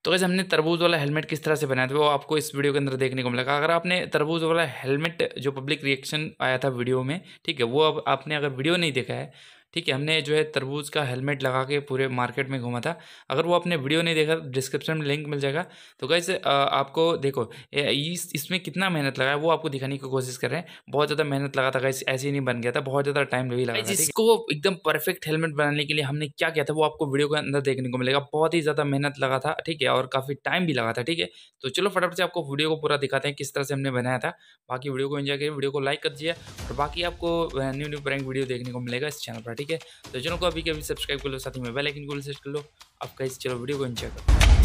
तो गाइस हमने तरबूज वाला हेलमेट किस तरह से बनाया था वो आपको इस वीडियो के अंदर देखने को मिलेगा। अगर आपने तरबूज वाला हेलमेट जो पब्लिक रिएक्शन आया था वीडियो में, ठीक है, वो अब आपने अगर वीडियो नहीं देखा है, ठीक है, हमने जो है तरबूज का हेलमेट लगा के पूरे मार्केट में घूमा था। अगर वो आपने वीडियो नहीं देखा डिस्क्रिप्शन में लिंक मिल जाएगा। तो गाइस आपको देखो इसमें कितना मेहनत लगा है वो आपको दिखाने की कोशिश कर रहे हैं। बहुत ज़्यादा मेहनत लगा था गाइस, ऐसे ही नहीं बन गया था, बहुत ज़्यादा टाइम भी लगा था। इसको एकदम परफेक्ट हेलमेट बनाने के लिए हमने क्या किया था वो आपको वीडियो के अंदर देखने को मिलेगा। बहुत ही ज़्यादा मेहनत लगा था, ठीक है, और काफ़ी टाइम भी लगा था, ठीक है। तो चलो फटाफट से आपको वीडियो को पूरा दिखाते हैं किस तरह से हमने बनाया था। बाकी वीडियो को एंजॉय करिए, वीडियो को लाइक कर दीजिए और बाकी आपको न्यू न्यू प्रैंक वीडियो देखने को मिलेगा इस चैनल पर, ठीक है। तो चैनल को अभी के अभी सब्सक्राइब कर लो, साथ ही में बेल आइकन को सेट कर लो। अब गाइस चलो वीडियो को एंजॉय करो।